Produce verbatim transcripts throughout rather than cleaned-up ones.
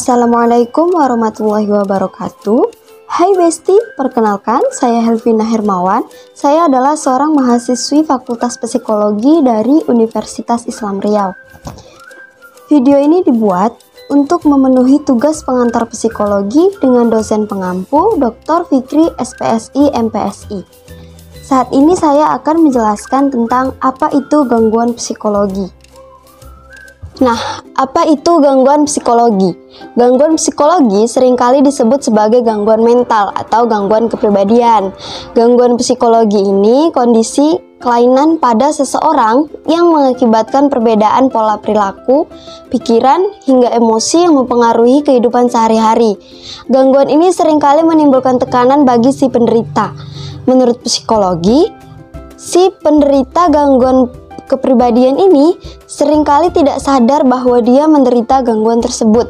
Assalamualaikum warahmatullahi wabarakatuh. Hai Besti, perkenalkan saya Helvina Hermawan. Saya adalah seorang mahasiswi Fakultas Psikologi dari Universitas Islam Riau. Video ini dibuat untuk memenuhi tugas pengantar psikologi dengan dosen pengampu Doktor Fikri S P S I M P S I. Saat ini saya akan menjelaskan tentang apa itu gangguan psikologi. Nah, apa itu gangguan psikologi? Gangguan psikologi seringkali disebut sebagai gangguan mental atau gangguan kepribadian. Gangguan psikologi ini kondisi kelainan pada seseorang yang mengakibatkan perbedaan pola perilaku, pikiran, hingga emosi yang mempengaruhi kehidupan sehari-hari. Gangguan ini seringkali menimbulkan tekanan bagi si penderita. Menurut psikologi, si penderita gangguan kepribadian ini seringkali tidak sadar bahwa dia menderita gangguan tersebut.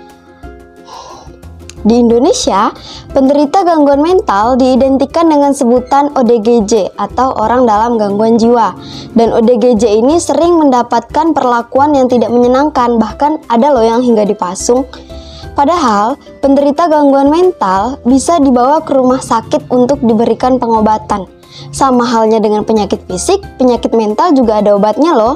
Di Indonesia, penderita gangguan mental diidentikan dengan sebutan O D G J atau orang dalam gangguan jiwa. Dan O D G J ini sering mendapatkan perlakuan yang tidak menyenangkan, bahkan ada loh yang hingga dipasung. Padahal, penderita gangguan mental bisa dibawa ke rumah sakit untuk diberikan pengobatan. Sama halnya dengan penyakit fisik, penyakit mental juga ada obatnya loh.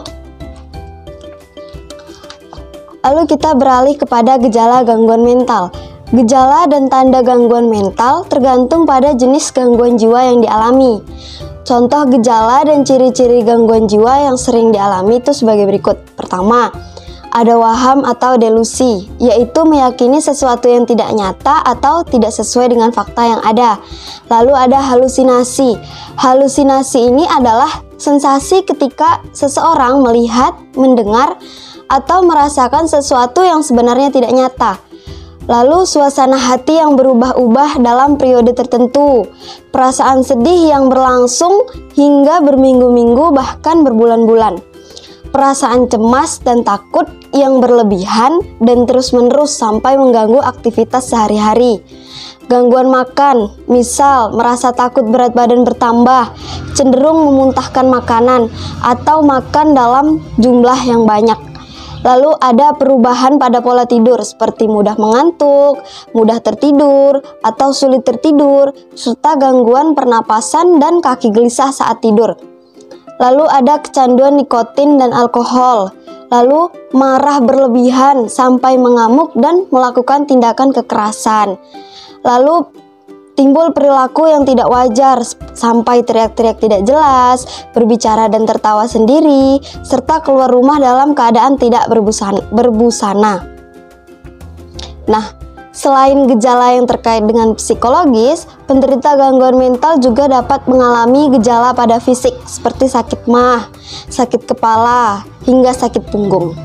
Lalu kita beralih kepada gejala gangguan mental. Gejala dan tanda gangguan mental tergantung pada jenis gangguan jiwa yang dialami. Contoh gejala dan ciri-ciri gangguan jiwa yang sering dialami itu sebagai berikut. Pertama, ada waham atau delusi, yaitu meyakini sesuatu yang tidak nyata atau tidak sesuai dengan fakta yang ada. Lalu ada halusinasi. Halusinasi ini adalah sensasi ketika seseorang melihat, mendengar, atau merasakan sesuatu yang sebenarnya tidak nyata. Lalu suasana hati yang berubah-ubah dalam periode tertentu. Perasaan sedih yang berlangsung hingga berminggu-minggu bahkan berbulan-bulan. Perasaan cemas dan takut yang berlebihan dan terus-menerus sampai mengganggu aktivitas sehari-hari. Gangguan makan, misal merasa takut berat badan bertambah, cenderung memuntahkan makanan, atau makan dalam jumlah yang banyak. Lalu ada perubahan pada pola tidur seperti mudah mengantuk, mudah tertidur, atau sulit tertidur, serta gangguan pernapasan dan kaki gelisah saat tidur. Lalu ada kecanduan nikotin dan alkohol. Lalu marah berlebihan sampai mengamuk dan melakukan tindakan kekerasan. Lalu timbul perilaku yang tidak wajar sampai teriak-teriak tidak jelas, berbicara dan tertawa sendiri, serta keluar rumah dalam keadaan tidak berbusana. berbusana. Nah, selain gejala yang terkait dengan psikologis, penderita gangguan mental juga dapat mengalami gejala pada fisik seperti sakit mah, sakit kepala, hingga sakit punggung.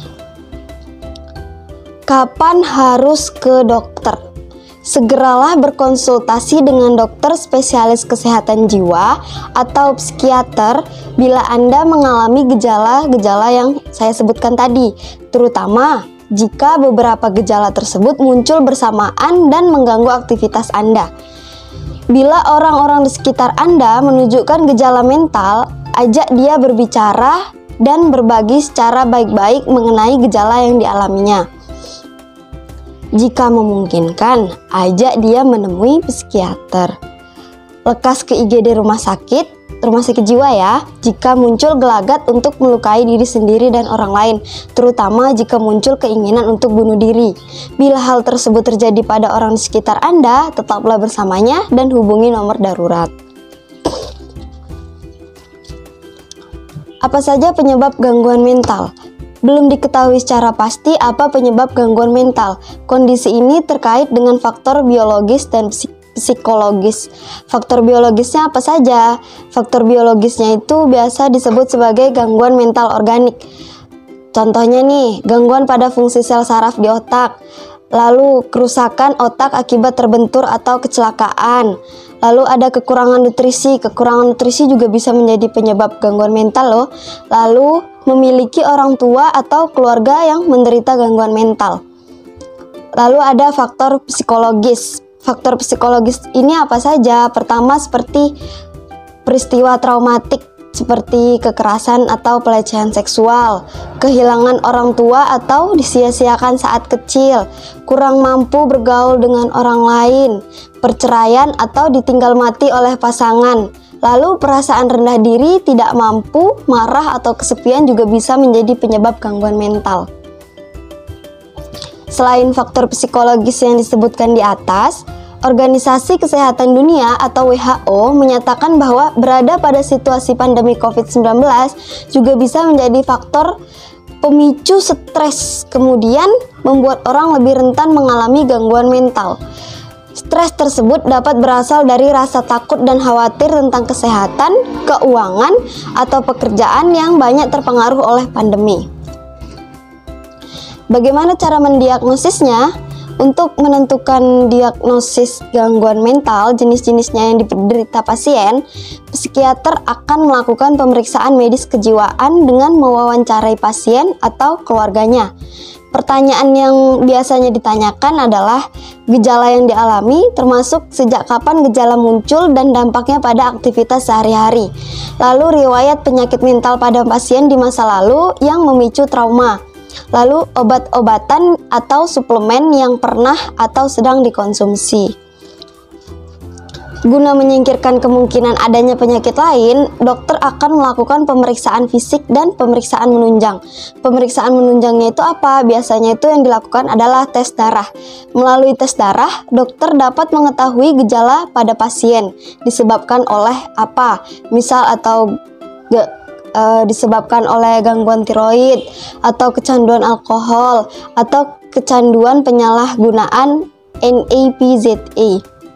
Kapan harus ke dokter? Segeralah berkonsultasi dengan dokter spesialis kesehatan jiwa atau psikiater bila Anda mengalami gejala-gejala yang saya sebutkan tadi, terutama jika beberapa gejala tersebut muncul bersamaan dan mengganggu aktivitas Anda. Bila orang-orang di sekitar Anda menunjukkan gejala mental, ajak dia berbicara dan berbagi secara baik-baik mengenai gejala yang dialaminya. Jika memungkinkan, ajak dia menemui psikiater. Lekas ke I G D rumah sakit, rumah sakit jiwa ya, jika muncul gelagat untuk melukai diri sendiri dan orang lain, terutama jika muncul keinginan untuk bunuh diri. Bila hal tersebut terjadi pada orang di sekitar Anda, tetaplah bersamanya dan hubungi nomor darurat. Apa saja penyebab gangguan mental? Belum diketahui secara pasti apa penyebab gangguan mental. Kondisi ini terkait dengan faktor biologis dan psikologis. Faktor biologisnya apa saja? Faktor biologisnya itu biasa disebut sebagai gangguan mental organik. Contohnya nih, gangguan pada fungsi sel saraf di otak, lalu kerusakan otak akibat terbentur atau kecelakaan. Lalu ada kekurangan nutrisi. Kekurangan nutrisi juga bisa menjadi penyebab gangguan mental loh. Lalu memiliki orang tua atau keluarga yang menderita gangguan mental. Lalu ada faktor psikologis. Faktor psikologis ini apa saja? Pertama seperti peristiwa traumatik seperti kekerasan atau pelecehan seksual, kehilangan orang tua atau disia-siakan saat kecil, kurang mampu bergaul dengan orang lain, perceraian atau ditinggal mati oleh pasangan. Lalu perasaan rendah diri, tidak mampu, marah atau kesepian juga bisa menjadi penyebab gangguan mental. Selain faktor psikologis yang disebutkan di atas, Organisasi Kesehatan Dunia atau W H O menyatakan bahwa berada pada situasi pandemi covid sembilan belas juga bisa menjadi faktor pemicu stres, kemudian membuat orang lebih rentan mengalami gangguan mental. Stres tersebut dapat berasal dari rasa takut dan khawatir tentang kesehatan, keuangan, atau pekerjaan yang banyak terpengaruh oleh pandemi. Bagaimana cara mendiagnosisnya? Untuk menentukan diagnosis gangguan mental, jenis-jenisnya yang diderita pasien, psikiater akan melakukan pemeriksaan medis kejiwaan dengan mewawancarai pasien atau keluarganya. Pertanyaan yang biasanya ditanyakan adalah gejala yang dialami, termasuk sejak kapan gejala muncul dan dampaknya pada aktivitas sehari-hari. Lalu riwayat penyakit mental pada pasien di masa lalu yang memicu trauma. Lalu obat-obatan atau suplemen yang pernah atau sedang dikonsumsi. Guna menyingkirkan kemungkinan adanya penyakit lain, dokter akan melakukan pemeriksaan fisik dan pemeriksaan menunjang. Pemeriksaan menunjangnya itu apa? Biasanya itu yang dilakukan adalah tes darah. Melalui tes darah, dokter dapat mengetahui gejala pada pasien disebabkan oleh apa? Misal atau ge Uh, disebabkan oleh gangguan tiroid atau kecanduan alkohol atau kecanduan penyalahgunaan N A P Z A.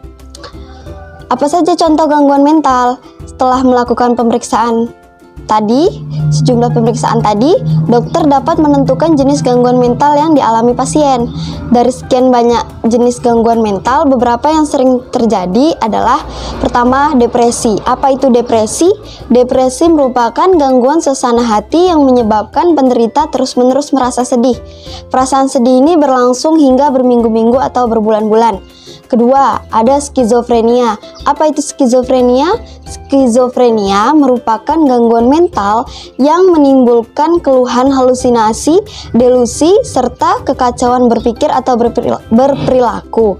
Apa saja contoh gangguan mental? Setelah melakukan pemeriksaan tadi, sejumlah pemeriksaan tadi, dokter dapat menentukan jenis gangguan mental yang dialami pasien. Dari sekian banyak jenis gangguan mental, beberapa yang sering terjadi adalah pertama, depresi. Apa itu depresi? Depresi merupakan gangguan suasana hati yang menyebabkan penderita terus-menerus merasa sedih. Perasaan sedih ini berlangsung hingga berminggu-minggu atau berbulan-bulan. Kedua, ada skizofrenia. Apa itu skizofrenia? Skizofrenia merupakan gangguan mental yang menimbulkan keluhan halusinasi, delusi, serta kekacauan berpikir atau berperilaku.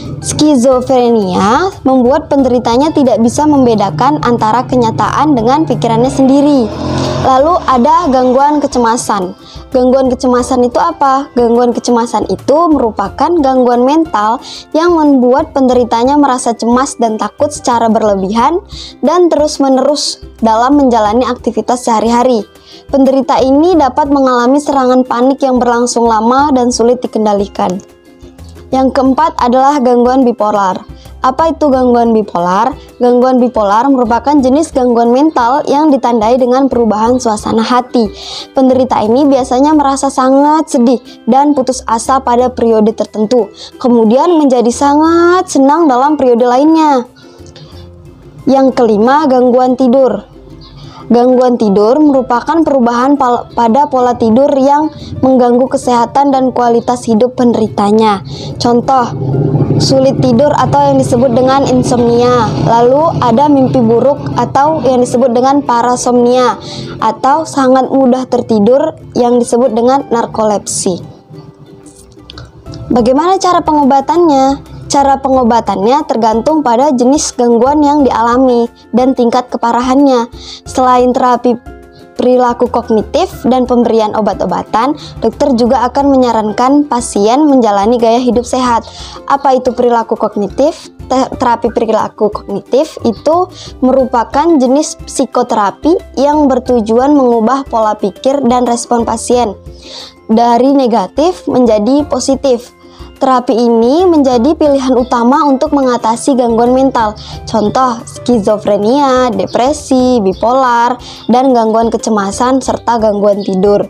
Skizofrenia membuat penderitanya tidak bisa membedakan antara kenyataan dengan pikirannya sendiri. Lalu ada gangguan kecemasan. Gangguan kecemasan itu apa? Gangguan kecemasan itu merupakan gangguan mental yang membuat penderitanya merasa cemas dan takut secara berlebihan dan terus-menerus dalam menjalani aktivitas sehari-hari. Penderita ini dapat mengalami serangan panik yang berlangsung lama dan sulit dikendalikan. Yang keempat adalah gangguan bipolar. Apa itu gangguan bipolar? Gangguan bipolar merupakan jenis gangguan mental yang ditandai dengan perubahan suasana hati. Penderita ini biasanya merasa sangat sedih dan putus asa pada periode tertentu, kemudian menjadi sangat senang dalam periode lainnya. Yang kelima, gangguan tidur. Gangguan tidur merupakan perubahan pada pola tidur yang mengganggu kesehatan dan kualitas hidup penderitanya. Contoh, sulit tidur atau yang disebut dengan insomnia. Lalu ada mimpi buruk atau yang disebut dengan parasomnia, atau sangat mudah tertidur yang disebut dengan narkolepsi. Bagaimana cara pengobatannya? Cara pengobatannya tergantung pada jenis gangguan yang dialami dan tingkat keparahannya. Selain terapi perilaku kognitif dan pemberian obat-obatan, dokter juga akan menyarankan pasien menjalani gaya hidup sehat. Apa itu perilaku kognitif? Terapi perilaku kognitif itu merupakan jenis psikoterapi yang bertujuan mengubah pola pikir dan respon pasien dari negatif menjadi positif. Terapi ini menjadi pilihan utama untuk mengatasi gangguan mental, contoh skizofrenia, depresi, bipolar, dan gangguan kecemasan serta gangguan tidur.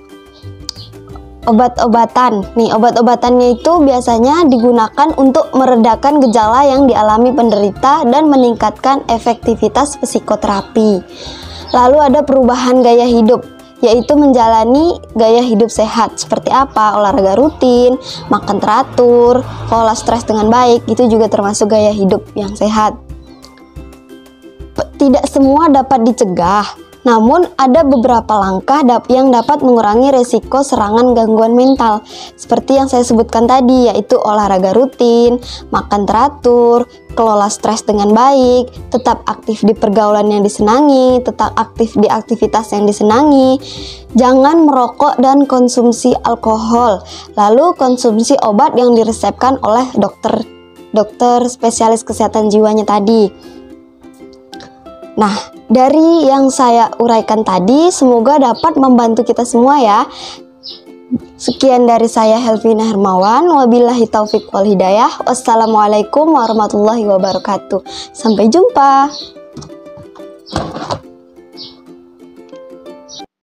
Obat-obatan, nih obat-obatannya itu biasanya digunakan untuk meredakan gejala yang dialami penderita dan meningkatkan efektivitas psikoterapi. Lalu ada perubahan gaya hidup, yaitu menjalani gaya hidup sehat. Seperti apa? Olahraga rutin, makan teratur, kelola stres dengan baik, itu juga termasuk gaya hidup yang sehat. Tidak semua dapat dicegah, Namun ada beberapa langkah yang dapat mengurangi resiko serangan gangguan mental, seperti yang saya sebutkan tadi, yaitu olahraga rutin, makan teratur, kelola stres dengan baik, tetap aktif di pergaulan yang disenangi, tetap aktif di aktivitas yang disenangi, jangan merokok dan konsumsi alkohol, lalu konsumsi obat yang diresepkan oleh dokter dokter spesialis kesehatan jiwanya tadi. Nah, dari yang saya uraikan tadi, semoga dapat membantu kita semua ya. Sekian dari saya, Helvina Hermawan. Wabillahi taufiq wal hidayah. Wassalamualaikum warahmatullahi wabarakatuh. Sampai jumpa.